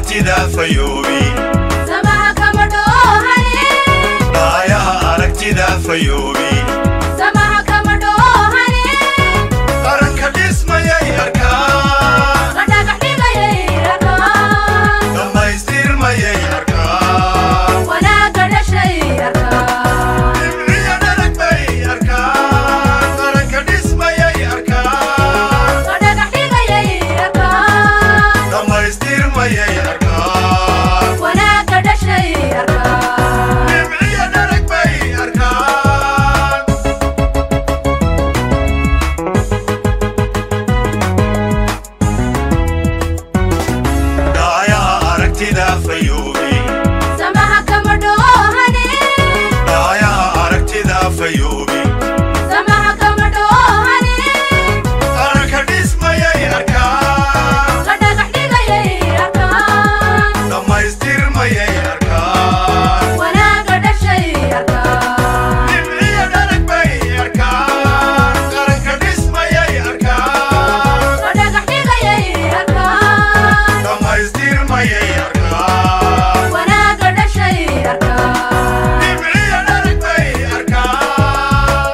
aragtida fayoobi samaha kama dhoohane daayaha aragtida fayoobi samaha kama dhoohane qaranka dhismayay arkaan la dhagax dhigayay arkaan dhammaystirmayay arkaan wanaaga dhashay arkaan dhimciya dhalag bay arkaan qaranka dhismayay arkaan la dhagax dhigayay arkaan dhammaystirmayay arkaan wanaaga dhashay arkaan dhimciya dhalag bay arkaan daayaha aragtida fayoobi samaha kama dhoohane daayaha aragtida fayoobi samaha kama dhoohane qaranka dhismayay arkaan la dhagax dhigayay arkaan dhammaystirmayay arkaan wanaaga dhashay arkaan dhimciya dhalag bay arkaan qaranka dhismayay arkaan la dhagax dhigayay arkaan dhammaystirmayay arkaan wanaaga dhashay arkaan dhimciya dhalag bay arkaan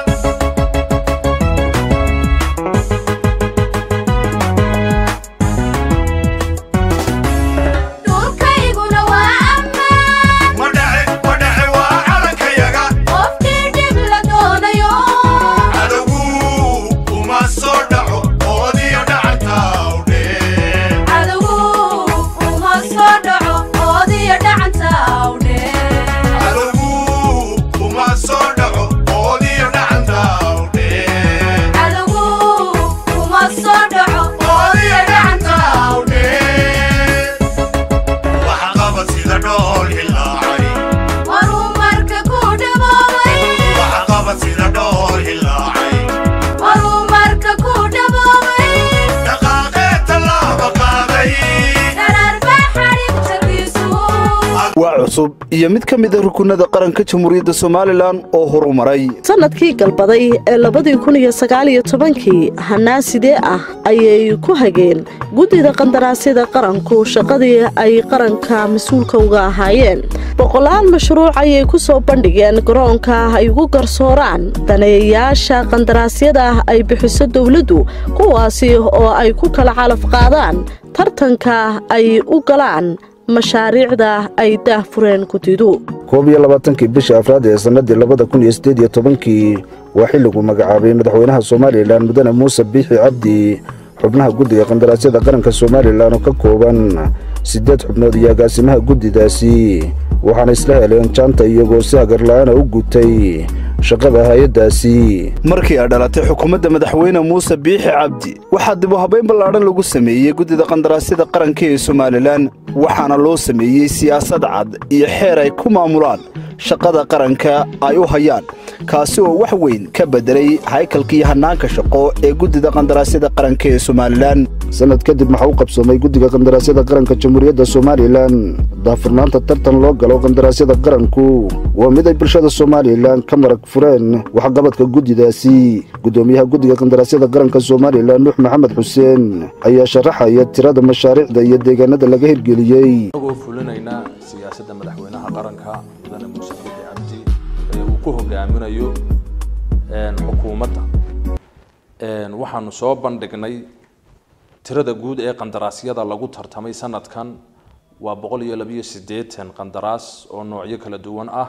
dhulkayguna waa ammaan ma dhace waa calankayaga qofkii dhib la doonayo cadowgu uma soo dhaco oodiyo dhacanta awdheen cadowgu uma soo dhaco oodiyo dhacanta awdheen cadowgu uma soo dhaco oodiyo dhacanta awdheen cadowgu uma soo dhaco oodiyo dhacanta awdheen waxa qabad sida dhool hilaacay maruu marka ku dhaboobay waxa qabad sida dhool hilaacay maruu marka ku dhaboobay dhaqaaqee tallaaba qaaday dharar baa xadhig jarkiisu waa cusub iyo mid ka mid ah rukunada qaranka jamhuuriyadda Soomaaliland oo horumaray sanadkii galbaday ee 2019 hanaa sidee ah ayay ku hageen guddida qandaraasyada qaranku shaqadii ay qaranka mas'uulka uga ahaayeen boqolaal mashruuc ayay ku soo bandhigeen garoonka ay ugu garsooraan daneeyayaasha qandaraasyada ay bixiso dawladdu kuwaasi oo ay ku kala calaf qaadaan tartanka ay u galaan mashaariicda ay daahfureen guddidu 22 bisha afraad ee sanadii 2018 waa xilligu magacaabay madaxweynaha Soomaaliland mudane Muuse Biixi Cabdi xubnaha guddiga qandaraasyada qaranka Soomaaliland oo ka kooban 8 xubnood iyo agaasimaha guddidaasi waxaana isla heleen jaanta iyagoo si hagar la'aan u gutay shaqada hay'adaasi markii ay dhalatay xukuumadda madaxweyne Muuse Biixi Cabdi waxaa dib u habeyn ballaaran lagu sameeyay guddida qandaraasyada qaranka ee Soomaaliland waxaana loo sameeyay siyaasad cad iyo xeer ay ku maamulaan shaqada qaranka ay u hayaan kaasi oo wax weyn ka bedelay haykalkii hanaanka shaqo ee guddida qandaraasyada qaranka ee Soomaaliland sanad kadib waxa uu qabsoomay guddiga qandaraasyada qaranka jamhuuriyadda Soomaaliland daafurnaanta tartan loo galo qandaraasyada qaranku waa mid ay bulshada Soomaaliland ka marag fureen waxa qabadka guddidaasi gudoomiyaha guddiga qandaraasyada qaranka Soomaaliland Nuux Maxamed Xuseen ayaa sharaxaya tirada mashaariicda iyo deegaanada laga hirgeliyay oo fulinayna siyaasadda madaxweynaha qaranka mudane Muuse Biixi Cabdi ee uu ku hogaaminayo xukuumadda waxaanu soo bandhignay tirada guud ee qandaraasyada lagu tartamay sanadkan waa 182 qandaraas oo noocyo kala duwan ah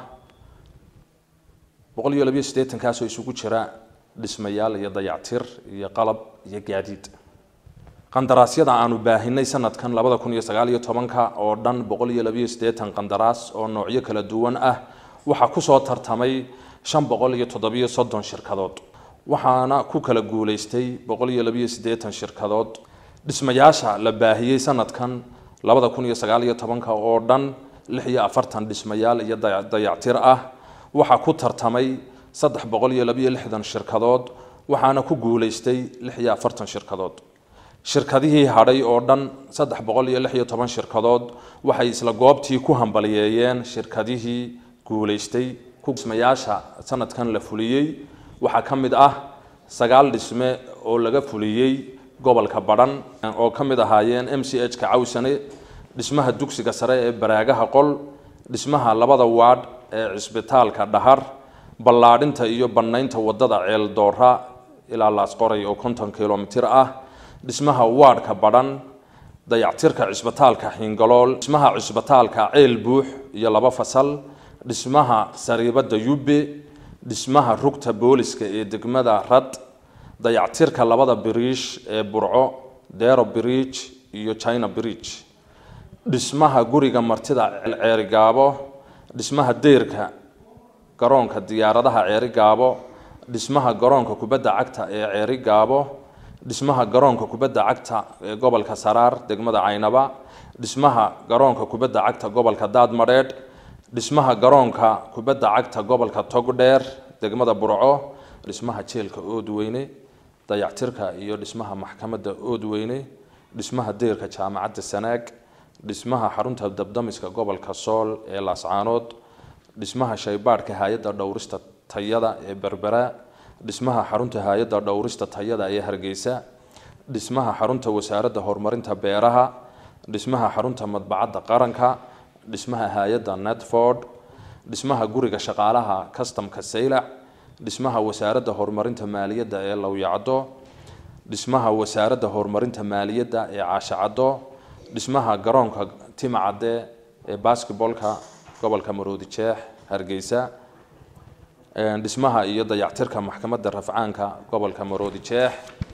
182 kaas oo isugu jira dhismayaal iyo dayactir iyo qalab iyo gaadiid qandaraasyada aanu baahinay sanadkan 2019 oo dhan 182 qandaraas oo noocyo kala duwan ah waxa ku soo tartamay 537 shirkadood waxaana ku kala guuleystay 182 shirkadood dhismayaasha la baahiyay sanadkan 2019 oo dhan 46 dhismayaal iyo dayactir ah waxa ku tartamay 362 shirkadood waxaana ku guuleystay 46 shirkadood shirkadihii hadhay oo dhan 316 shirkadood waxay isla goobtii ku hambaliyeeyeen shirkadihii guuleystay dhismayaasha sanadkan la fuliyay waxa kamid ah 9 dhisme oo laga fuliyay gobolka Badhan oo kamid ahaayeen MCH ka Cawsane dhismaha dugsiga sare ee baraagaha qol dhismaha labada waadh ee cisbitaalka dhahar ballaadhinta iyo bannaynta wadada ceel doora ilaa laasqoray oo 50 kilomitir ah dhismaha waadhka badhan dayactirka cisbitaalka Xingalool dhismaha cisbitaalka ceel buux iyo 2 fasal dhismaha sariibada Yubbe dhismaha rugta booliska ee degmada Rad dayactirka labada bridge ee Burco Dero Bridge iyo China Bridge dhismaha guriga martida Ceerigaabo dhismaha deerka garoonka diyaaradaha Ceerigaabo dhismaha garoonka kubadda cagta ee Ceerigaabo dhismaha garoonka kubadda cagta ee gobolka Saraar degmada Caynaba dhismaha garoonka kubadda cagta gobolka Daadmareed dhismaha garoonka kubadda cagta gobolka Togdheer degmada Burco dhismaha jeelka Oodweyne dayactirka iyo dhismaha maxkamadda Oodweyne dhismaha deerka jaamacadda Sanaag dhismaha xarunta dabdamiska gobolka Sool ee Laascaanood dhismaha shaybaadhka hay'adda dhowrista tayada ee Berbera dhismaha xarunta hay'adda dhowrista tayada ee Hargeysa dhismaha xarunta wasaaradda horumarinta beeraha dhismaha xarunta madbacadda qaranka dhismaha hay'adda Netford dhismaha guriga shaqaalaha customka Saylac dhismaha wasaaradda horumarinta maaliyadda ee Lawyacdo dhismaha wasaaradda horumarinta maaliyadda ee Caashacado dhismaha garoonka Timacade ee basketballka gobolka Maroodi Jeex Hargeysa dhismaha iyo dayactirka maxkamadda rafcaanka gobolka Maroodi Jeex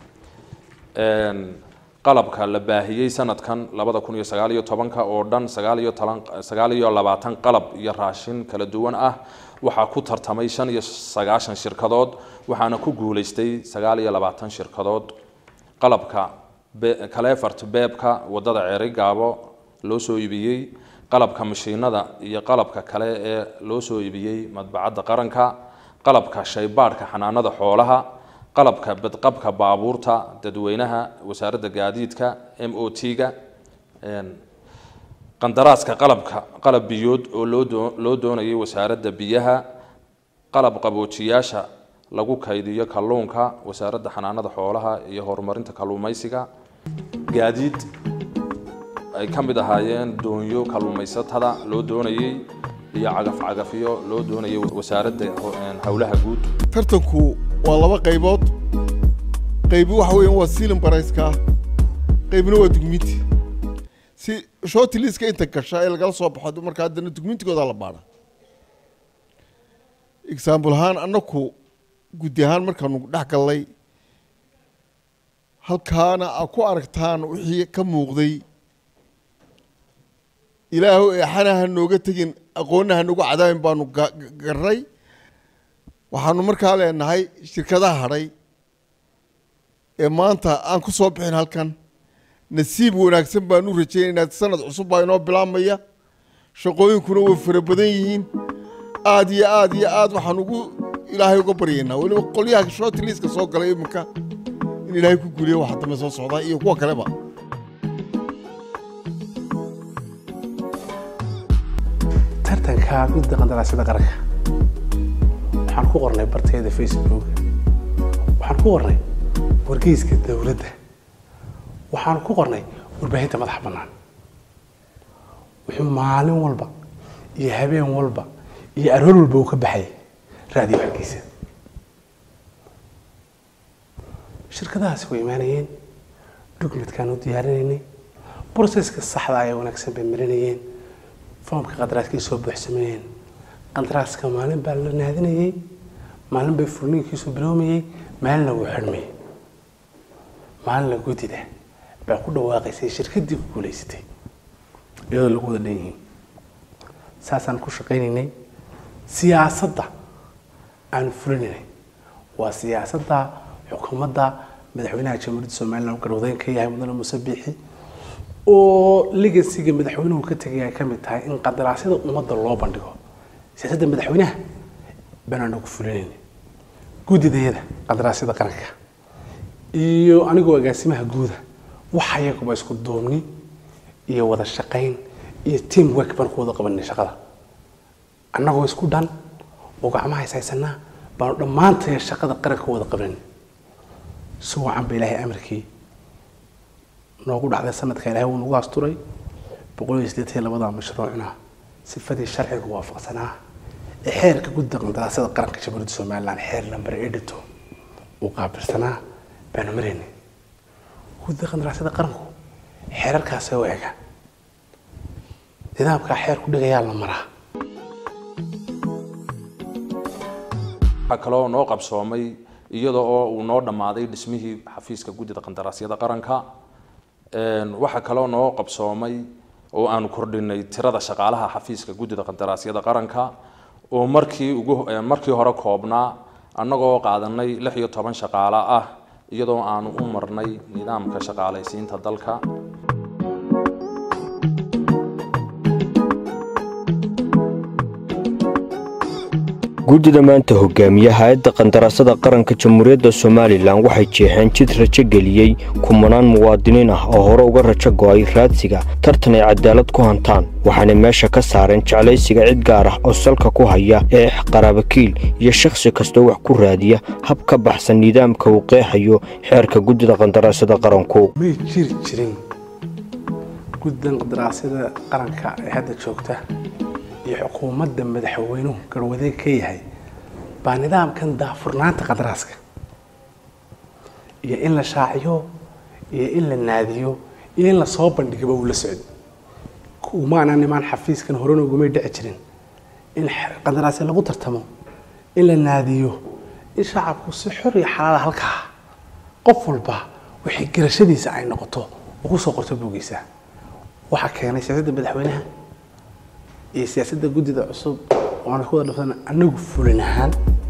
qalabka la baahiyay sanadkan 2019 oo dhan 29 qalab iyo raashin kala duwan ah waxa ku tartamay 95 shirkadood waxaana ku guuleystay 29 shirkadood qalabka kaleefart beebka wadada Ceerigaabo loo soo iibiyay qalabka mashiinada iyo qalabka kale ee loo soo iibiyay madbacadda qaranka qalabka shaybaadhka xanaanada xoolaha qalabka badqabka baabuurta dadweynaha wasaaradda gaadiidka MOT-ga qandaraaska qalab biyood oo loo doonayay wasaaradda biyaha qalab qaboojiyaasha lagu kaydiyo kalluunka wasaaradda xanaanada xoolaha iyo horumarinta kalluumaysiga gaadiid ay ka mid ahaayeen doonyo kalluumaysatada loo doonayay iyo cagaf-cagafyo loo doonayay wasaaradda hawlaha guud tartanku waa laba qaybood qaybi waxa weeyaan waa sealing price-ka qaybna waa dukumiinti si short list-ka inta gasha ee lagala soo baxo marka haddana dukumiintigooda la baadha example ahaan annaku guddi ahaan markaanu dhex gallay halkaana aad ku aragtaan wixii ka muuqday ilaahu eexanaha nooga tegin aqoonnaha nagu cadaabin baanu garnay waxaanu markaa leenahay shirkadaha hadhay ee maanta aan ku soo bixin halkan nasiib wanaagsan baan u rajaynaynaa sanad cusub baa inoo bilaabmaya shaqooyinkuna way fara badan yihiin aad iyo aad waxaan ugu ilaahay uga baryaynaa weliba qolyaha short list-ka soo galay iminka in ilaahay ku guuliyo waxa dambe soo socda iyo kuwa kaleba tartanka guddiga qandaraasyada qaranka waxaan ku qornay bartayada Facebook waxaan ku qornay wargeyska dawladda waxaan ku qornay warbaahinta madaxa bannaan wuxuu maalin walba iyo habeen walba iyo aroor walba uu ka baxay raadiyo Hargeysa shirkadahaasi way imaanayeen documentkan u diyaarinaynay processka saxda ah ee wanaagsan bay marinayeen foomka qandaraaska soo buuxsameeyeen qandaraaska maalin baa la naadinayay maalin bay furniinkiisu bilowmayay maalin lagu xirmay maalin la gudida baa ku dhawaaqaysay shirkadii ku guuleysatay iyadoo lagu wada leeyahay saasaan ku shaqaynaynay siyaasadda aan fulinaynay waa siyaasadda xukuumadda madaxweynaha jamhuuriyadda Soomaaliland garwadeen ka yahay mudane Muuse Biixi oo legacy-ga madaxweynuhu ka tagay ay ka mid tahay in qandaraasyada ummadda loo bandhigo siyaasadda madaxweynaha baan ku fulinaynay guddidayada qandaraasyada qaranka iyo anigoo agaasimaha guuda waxa iyagu isku doomni iyo wada shaqayn iyo team work baan ku wada qabanay shaqada annagoo isku dhan oo gacmaha haysanaa baan dhamaantay shaqada qaranka wada qabanay soo aan Ilaahay amarkii noogu dhacday sanadka Ilaahay uu nagu asturay boqoliyo labada mashruucna sifadii sharciga waafaqsanaa ee xeerka guddiga qandaraasyada qaranka Jamhuuriyadda Soomaaliland xeer lambar 82 uu qaabilsanaa baanu mareynay guddiga qandaraasyada qaranku xeerarkaas oo eega nidaamka xeer ku dhigayaa la maraa kaloo noo qabsoomay iyadoo oo uu noo dhamaaday dhismihii xafiiska guddiga qandaraasyada qaranka waxa kaloo noo qabsoomay oo aanu kordhinay tirada shaqaalaha xafiiska guddiga qandaraasyada qaranka oo markii hore koobnaa annagoo qaadanay 16 shaqaale ah iyadoo aanu u marnay nidaamka shaqaalaysiinta dalka guddida maanta hogaamiyaha hay'adda qandaraasada qaranka Jamhuuriyadda Soomaaliland waxay jeexeen jid rajo geliyay kumanaan muwaadiniin ah oo hore uga rajo go'ay raadsiga tartan ay cadaalad ku hantaan waxaana meesha ka saareen jeclaysiga cid gaar ah oo salka ku haya ee qaraabakiil iyo shakhsi kasta wax ku raadiya hab ka baxsan nidaamka uu qeexayo xeerka guddida qandaraasada qaranku may jirin guddiga qandaraasyada qaranka ee hadda joogta iyo xukuumadda madaxweynuhu garwadeeg ka yahay baa nidaamkan daafurnaanta qadaraaska iyo in la shaaciyo iyo in la naadiyo iyo in la soo bandhigo uu la socdo kumaana nimaan xafiiskan horena ugu dhici jirin in qandaraasyo lagu tartamo in la naadiyo in shacabku si xor iyo xalaal halkaa qof walba wixii garashadiisa ay noqoto ugu soo qorto buugiisa waxa keenay siyaasadda madaxweynaha iyo siyaasadda guddida cusub oo aan ku wada dhafan anagu fulinahan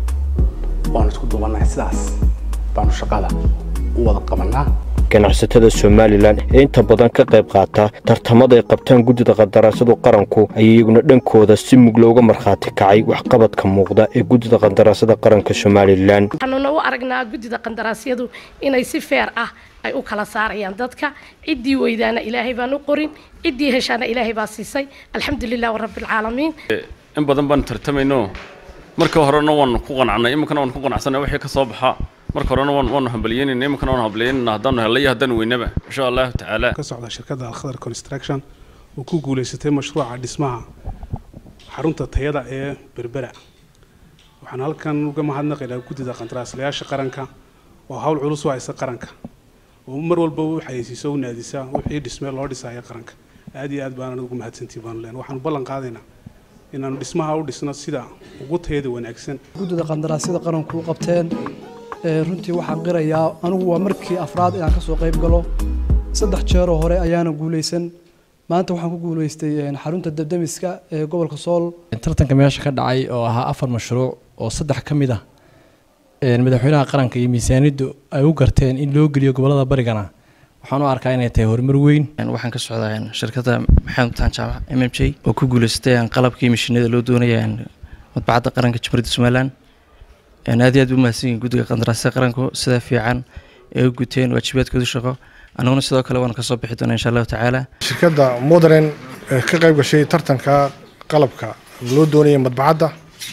oo isku duubanahay sidaas baanu shaqada u wada qabanaa ganacsatada Soomaaliland ee inta badan ka qayb qaata tartamada ay qabtaan guddida qandaraasada qaranku ayay iyaguna dhankooda si mug looga marxaati kacay wax qabadka muuqda ee guddida qandaraasada qaranka Soomaaliland waxaanu u aragnaa guddida qandaraasyadu inay si fair ah ay u kala saarayaan dadka cidii weydaana Ilaahay baan u qorin cidii heshaana Ilaahay baa siisay alxamdulillaah rabbil caalamiin in badan baan tartamayno marka horena waan ku qanacnay imkana waan ku qanacsanay wixii ka soo baxa marka horena waan hambalyeynay imkana waan hambalyeynay haddaan helay haddaan weynaba insha Allah ta'ala ka socda shirkadda Al-Khadar Construction oo ku guuleysatay mashruuca dhismaha xarunta tayada ee Berbera waxaan halkan uga mahadnaqaynaa guddida qandaraaslayaasha qaranka oo hawl culus waa isa qaranka oo mar walba waxay siiso naadisa wixii dhismay loo dhisay qaranka aad iyo aad baan ugu mahadsantii baan leen waxaan ballan qaadaynaa inaan dhismaha u dhisno sida ugu tayada wanaagsan guddida qandaraasyada qaranku qabteen runtii waxaan qirayaa anigu waa markii afraad inaan ka soo qayb galo 3 jeer oo hore ayaana guuleysan maanta waxaan ku guuleystay xarunta dabdamiska ee gobolka Sool tartanka meesha ka dhacay oo ahaa 4 mashruuc oo 3 ka mid ah madaxweynaha qaranka iyo miisaaniyaddu ay u garteen in loo geliyo gobolada barigana waxaan u arkaa inay tahay horumar weyn waxaan ka socdaa shirkadda Maxamed Tanjama MMJ oo ku guuleystay qalabkii mishiinada loo doonayay madbacadda qaranka Jamhuuriyadda Soomaaliland aad iyo aad u mahadsan guddiga qandaraasyada qaranku sida fiican ee u guteen waajibaadkooda shaqo anaguna sidoo kale waan ka soo bixi doonaa insha Allah ta'ala shirkadda Modern ka qayb gashay tartanka qalabka loo doonayay madbacadda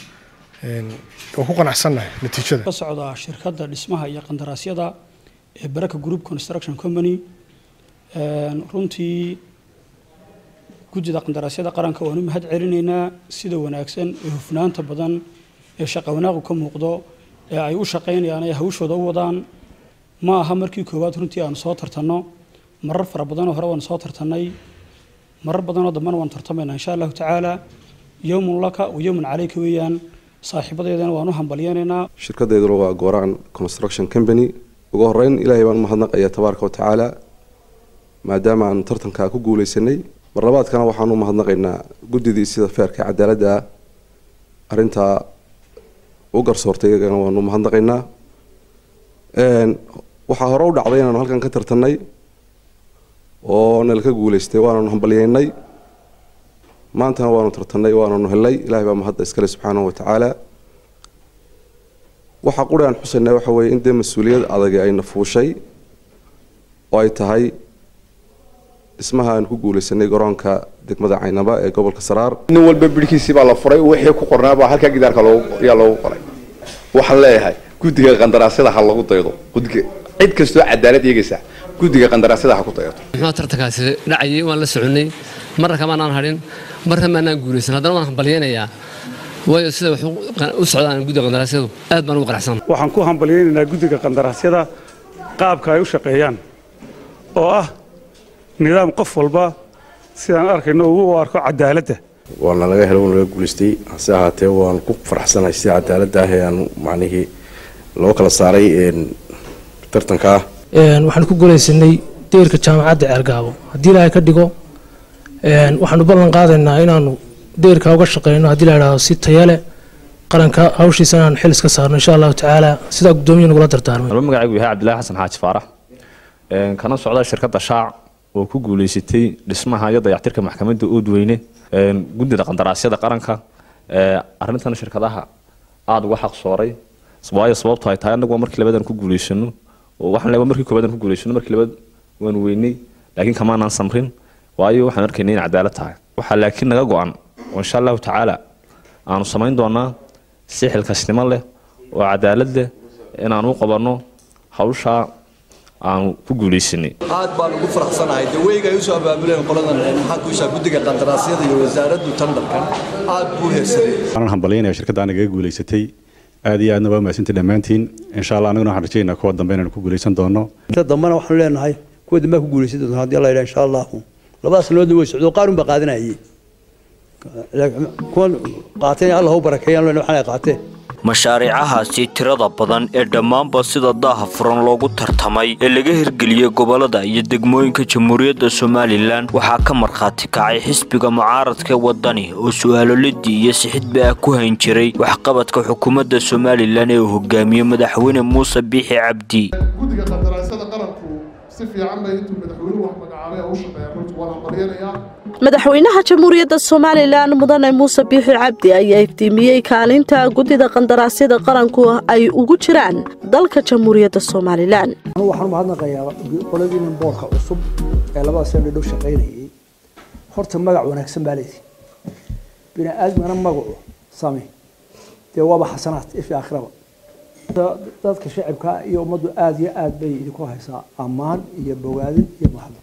oo ku qanacsanahay natiijada ka socda shirkadda dhismaha iyo qandaraasyada ee Baraka Group Construction Company runtii guddida qandaraasyada qaranka waanu mahad celinaynaa sida wanaagsan ee hufnaanta badan ee shaqo wanaag ka muuqdo ee ay u shaqeynayaan ay hawshooda u wadaan ma aha markii koowaad runtii aan soo tartano marar fara badan oo hore waan soo tartanay marar badan oo dambana waan tartamaynaa insha Allah ta'ala yawmun laka wa yawmun alayka weeyaan saaxiibadeedana waanu hambalyeynaa shirkadeeduna waa Goran Construction Company ugu horeyn Ilaahay baan mahadnaqayaa tabaaraka wa tacaala maadaama aan tartanka ku guuleysanay mar labaadkana waxaan u mahadnaqaynaa guddidii sida feerka cadaaladda arinta u garsoortay iyagana waanu mahadnaqaynaa waxa hore u dhacday inaan halkan ka tartanay oo nalka guuleystay waanu hambalyeynay maantana waanu tartanay waanu helay Ilaahay baa mahad iskale subxaanahu wa tacaala waxa quraan xusaynaa waxa weeye in mas'uuliyad adag ay nafuushay oo ay tahay dhismaha aan ku guuleysanay garoonka degmada Caynaba ee gobolka Saraar nin walba bidkiisii baa la furay wixii ku qornaa baa halka gidaarka loogu qoray waxaan leeyahay guddiga qandaraasyada ha lagu daydo guddiga cid kastoo cadaalad eegaysa guddiga qandaraasyada ha ku daydo maxaa tartankaasi dhacay waan la soconay marna kamaanaan hadhin marna maanaan guulaysan haddana waan hambalyaynayaa waayo sida wax u socdaan guddiga qandaraasyadu aad baan ugu qanacsan waxaan ku hambalyaynaynaa guddiga qandaraasyada qaabka ay u shaqeeyaan oo ah nidaam qof walba sidaan arkayno uu u arko cadaaladda waana laga helo laga guulaystay hase ahaatee waan ku faraxsanahay sida cadaaladda ah ee aan macnihii loo kala saaray tartanka waxaan ku guulaysanay deerka jaamacadda Ceergaabo haddii ilaahay ka dhigo waxaanu ballan qaadaynaa inaanu deerka uga shaqeyno haddii la yiraahdo si tayo leh qaranka hawshiisa aan xil iska saarno insha Allah tacaala sida gudoomiyaha nagula dardaarmay magacaygu yahay Cabdilaahi Xasan Xaaji Faarax kana socda shirkadda Shaac oo ku guuleysatay dhismaha iyo dayactirka maxkamadda Oodweyne guddiga qandaraasyada qaranka arrintan shirkadaha aad uga xaq sooray sababtoo ay tahay anagu markii labadan ku guuleysano oo waxaan leeyahay markii koobaad ku guuleysano markii labaad waan weynay laakiin kamaanaan samrin waayo waxaan arkaynay in cadaalad tahay waxa laakiin naga go'an oo insha Allah tacaala aanu samayn doonaa si xilkasnimo leh oo cadaalad leh in aanu qabanno hawsha aan ku guuleysanay aad baan ugu faraxsanahay daweyga ay soo abaabuleen qoladan maxaa ku soo guddiga qandaraasyada iyo wasaaraddu tandarkan aad buu heersaday waxaan hambalyeynaa shirkadda anaga guuleysatay aad iyo aadna waa mahadsantihiin dhammaantiin insha Allah anaguna waxaan rajaynaynaa kuwa dambe inaan ku guuleysan doono dambana waxaan leenahay kuwa dambe ku guuleysan doona haddii Allah insha Allah labadaas sanood way socdo qaar unba qaadanayay kuwan qaateen Allah u barakeeyaan waxaan qaateen mashaariicahaasi tirada badan ee dhammaanba sida daaha furan loogu tartamay ee laga hirgeliyey gobolada iyo degmooyinka Jamhuuriyadda Soomaaliland waxaa ka markhaati kacay xisbiga mucaaradka wadani oo su'aalo lidii iyo sixidba ku hayn jiray waxqabadka xukuumadda Soomaaliland ee hogaamiye madaxweyne Muuse Biixi Cabdi guddiga qandaraasyada qaranku si fiican bay intuu madaxweynuhu wax magacaabay oo u shaqeeyay runtii waan hambalyeynaya madaxweynaha Jamhuuriyadda Soomaaliland mudane Muuse Biixi Cabdi ayaa iftiimiyay kaalinta guddida qandaraasyada qaranku ay ugu jiraan dalka Jamhuuriyadda Soomaaliland waxaan mahadnaqayaa qoladii boorka cusub ee labada sano dhow shaqeynayay horta magac wanaagsan baa leeyahay bina aadmana magacu sami waa xasanaad fi aakhirada dadka shacabka iyo ummaddu aad iyo aad bay idinku haysaa ammaan iyo bogaadin iyo mahadnaq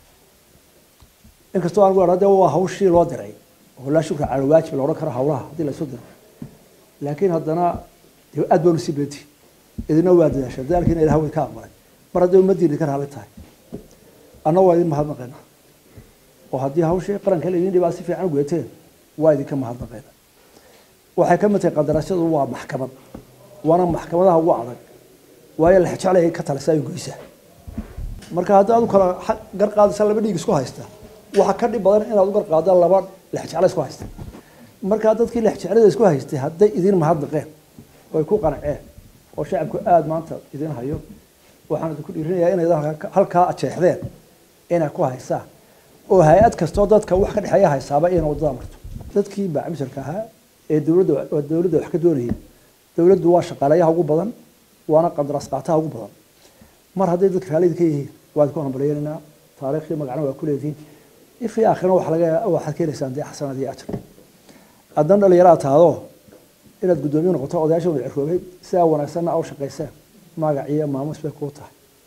inkastoo aan wada waa hawshii loo diray oo la shukra cala waajib loo karo hawlaha hadii la soo diro laakiin haddana aad baa si beeti idina waa dadaashay dadaalkiina ilaahay way ka aqbalay mar haddii ummaddiina ka raali tahay anna waa idin mahadnaqayna oo haddii hawshii qaranka idin dhibaa si fiican gudateen waa idinka mahadnaqayna waxay ka mid tahay qandaraasyadu waa maxkamad waana maxkamadaha ugu adag waayo la jeclay ka talisay goysa marka haddii aad kala gar qaadaysa laba dhiig isku haysta waxa ka dhib badan inaad u gar qaado laba lix jecel isku haysta marka dadkii lix jecel isku haystay haday idin mahadnaqeen way ku qanceen oo shacabku aad maanta idin hayo waxaan ku dhiirinayaa inay halka ajeexdeen inay ku haystaan oo hay'ad kasto dadka wax ka dhaxeeya haysaaba inay wadada marto dadkii baacmisarka ahaa ee dawladda wax ka doonayeen dawladdu waa shaqaalayaha ugu badan waana qandaraas qaataha ugu badan mar haday dadka raalida ka yihiin waa ku hambalyeynaa taariikhii magacna waa ku leeyihiin في آخرنا وحلاقة واحد كيلو سنتي حسنا دي أجر أدنى اللي يرى هذا إلى القدومين قطع وداش والعفوي ساعة ونسنا أو شقي ساعة ما قاعية ما مسبق قطع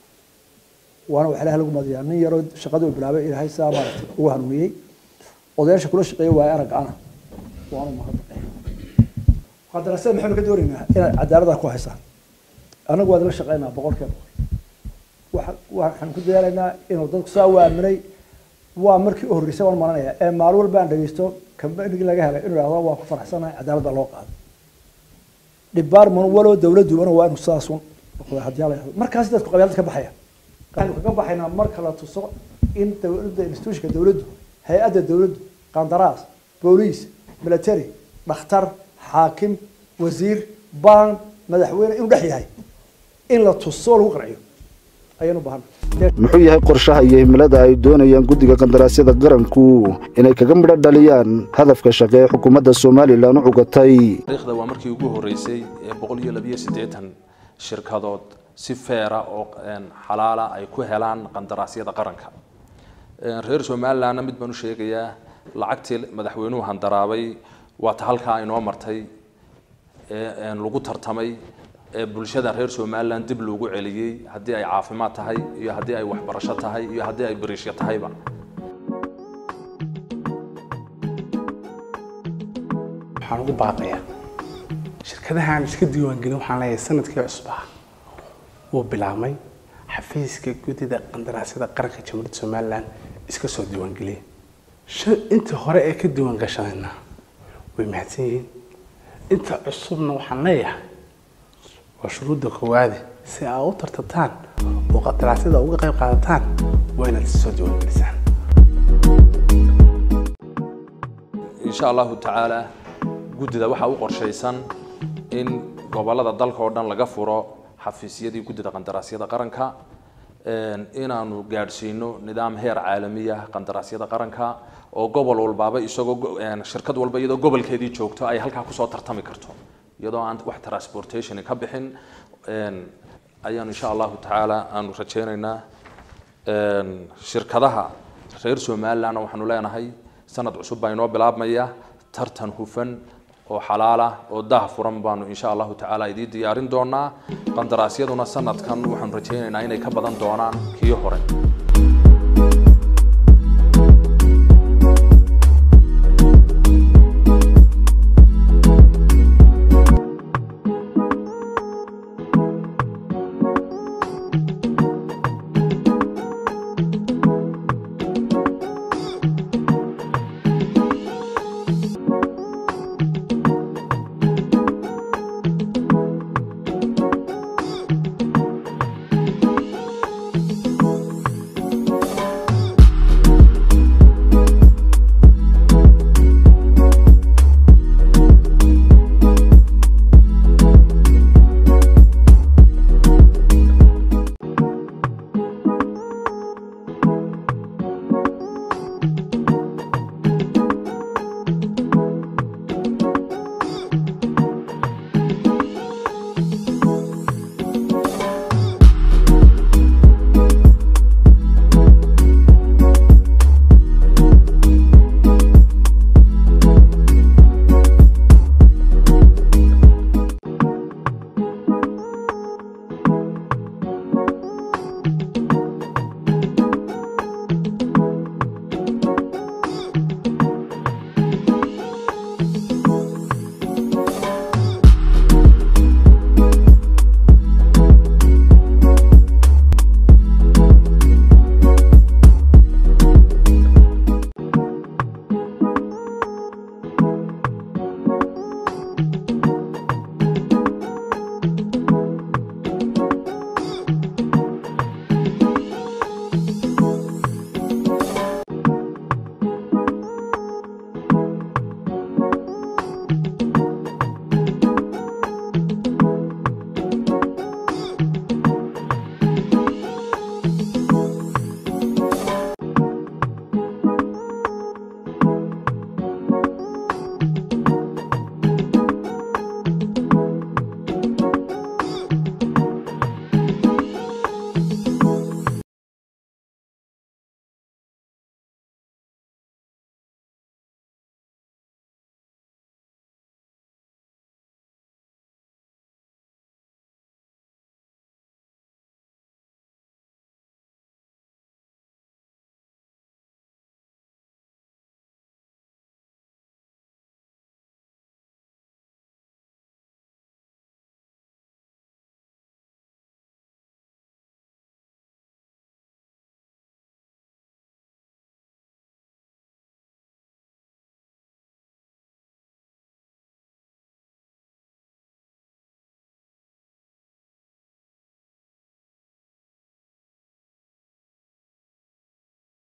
وأنا وحلاها لكم مدياني يرد شقده بالبلاد إلى هاي الساعة مالت هو هنوي وداش كل شقي وأرجع أنا وأنا ما هذا قد رسم محمد كدورينا إلى عدالة كويسة أنا قادر الشقينا بقول كم وحن كده لنا إنه ضد سوا مني waa markii u horeysay waan maranaya ee maalwal baan dhageysto kambanigi laga helay inuu yiraahdo waa ku faraxsanahay cadaalada loo qaado department walo dawladdu waa inuu saasun hadii la markaas dadku qabyaalada ka baxaya qaanku kaga baxayna marka la tuso in dawladda institutionka dawladdu hay'adda dawladdu qandaraas booliis military dhakhtar xaakim wasiir baan madaxweyne inuu dhex yahay in la tuso lagu qarciyo ayanu baahan muxuu yahay qorshaha iyo himilada ay doonayaan guddiga qandaraasyada qaranku inay kaga midho dhaliyaan hadafka shaqo ee xukuumadda Soomaaliland u cugatay taariikhda waa markii ugu horeysay ee 182 shirkadood si feera oo xalaala ay ku helaan qandaraasyada qaranka reer Soomaaliland mid baan u sheegayaa lacagtii madaxweynuhu handaraabay waa ta halka ay noo martay ee lagu tartamay bulshada reer Soomaaliland dib loogu celiyay hadii ay caafimaad tahay iyo hadii ay waxbarasho tahay iyo hadii ay bariishyo tahayba waxaan ugu baaqayaa shirkadahan iska diiwaangelin waxaan leeyahay sanadkii cusub ah wuu bilaabmay xafiiska guddida qandaraasyada qaranka jamhuuriyadda somalilan iska soo diiwaangeliyay inta hore ee ka diiwaan gashadayna way mahadsan yihiin inta cusubna waxaan leeyahay waa shuruudda koowaade si aad u tartataan oo qandaraasyada uga qayb qaadataan waa inaad soo diiwaangelisaan insha allahu tacaala guddida waxaa u qorshaysan in gobolada dalka oo dhan laga furo xafiisyadii guddida qandaraasyada qaranka inaanu gaadhsiino nidaam heer caalamiya qandaraasyada qaranka oo gobol walbaaba isagoo shirkad walba iyadoo gobolkeedii joogto ay halkaa kusoo tartami karto iyadoo aan wax transportation ka bixin ayaanu insha allahu tacaala aanu rajaynaynaa shirkadaha reer somaliland waxaanu leenahay sanad cusub baa inoo bilaabmaya tartan hufan oo xalaala oo daah furan baanu insha allahu tacaala idii diyaarin doonaa qandaraasyaduna sanadkan waxaanu rajaynaynaa inay ka badan doonaan kii hore